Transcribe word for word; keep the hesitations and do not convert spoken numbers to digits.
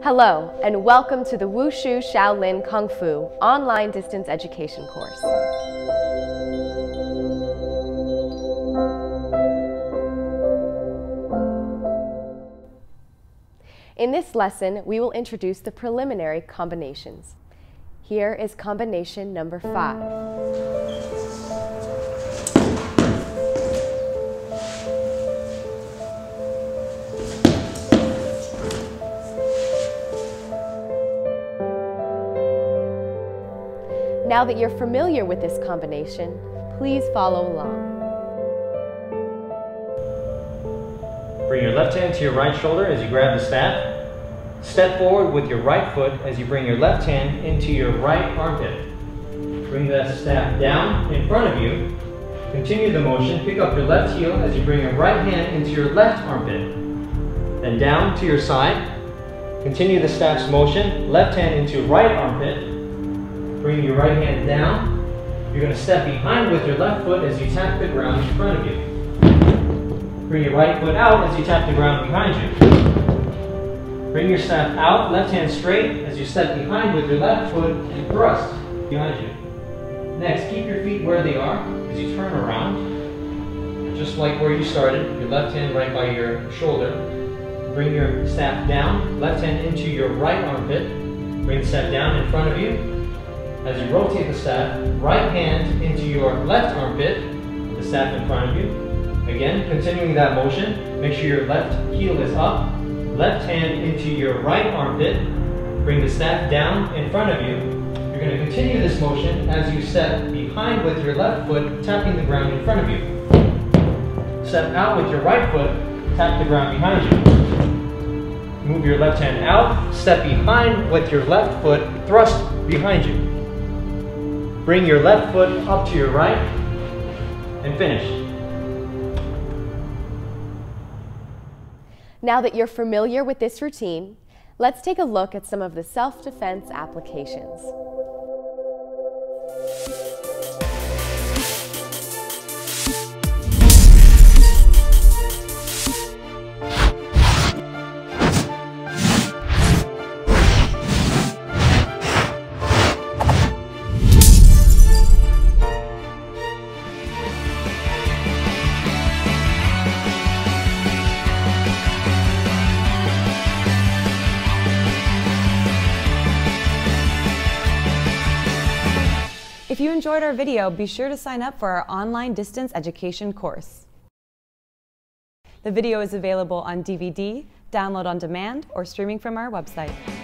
Hello, and welcome to the Wushu Shaolin Kung Fu online distance education course. In this lesson, we will introduce the preliminary combinations. Here is combination number five. Now that you're familiar with this combination, please follow along. Bring your left hand to your right shoulder as you grab the staff. Step forward with your right foot as you bring your left hand into your right armpit. Bring that staff down in front of you. Continue the motion. Pick up your left heel as you bring your right hand into your left armpit. Then down to your side. Continue the staff's motion. Left hand into right armpit. Bring your right hand down. You're going to step behind with your left foot as you tap the ground in front of you. Bring your right foot out as you tap the ground behind you. Bring your staff out, left hand straight as you step behind with your left foot and thrust behind you. Next, keep your feet where they are as you turn around. Just like where you started, your left hand right by your shoulder. Bring your staff down, left hand into your right armpit. Bring the staff down in front of you. As you rotate the staff, right hand into your left armpit, the staff in front of you. Again, continuing that motion, make sure your left heel is up, left hand into your right armpit, bring the staff down in front of you. You're going to continue this motion as you step behind with your left foot, tapping the ground in front of you. Step out with your right foot, tap the ground behind you. Move your left hand out, step behind with your left foot, thrust behind you. Bring your left foot up to your right, and finish. Now that you're familiar with this routine, let's take a look at some of the self-defense applications. If you enjoyed our video, be sure to sign up for our online distance education course. The video is available on D V D, download on demand, or streaming from our website.